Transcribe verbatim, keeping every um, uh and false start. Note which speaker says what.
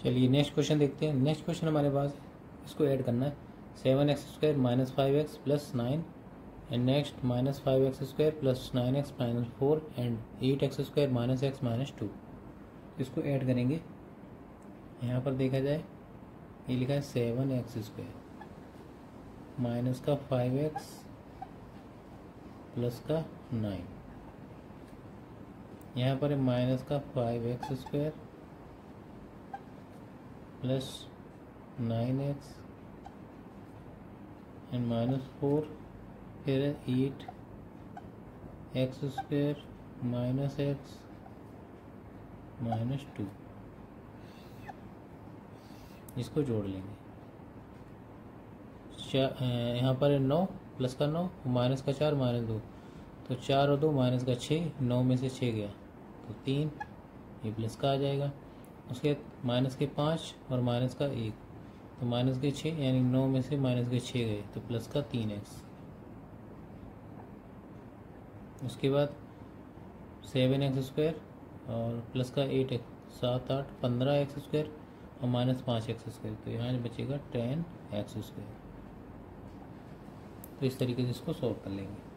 Speaker 1: चलिए next question देखते हैं। नेक्स्ट क्वेश्चन हमारे पास है, इसको ऐड करना है। Seven x square minus five x plus nine and next minus five x square plus nine x minus four and eight x square minus x minus two. इसको add करेंगे। यहाँ पर देखा जाए ये लिखा है सेवन एक्स स्क्वायर माइनस का फाइव एक्स प्लस का नाइन, यहाँ पर है माइनस का five x square plus nine x and minus four, फिर है eight x square minus x minus two. इसको जोड़ लेंगे। यहाँ पर है नौ प्लस का नौ माइनस का चार माइनस दो, तो चार और दो माइनस का छः, नौ में से छः गया तो तीन, ये प्लस का आ जाएगा। उसके माइनस के पाँच और माइनस का एक, तो माइनस के छः यानी नौ में से माइनस के छः गए तो प्लस का तीन एक्स। उसके बाद सेवन एक्स स्क्वायर और प्लस का एट एक्स, सात आठ पंद्रह एक्स स्क्वायर और माइनस पाँच एक्स स्क्वायर, तो यहाँ बचेगा टेन एक्स स्क्वायर। तो इस तरीके से इसको सॉल्व कर लेंगे।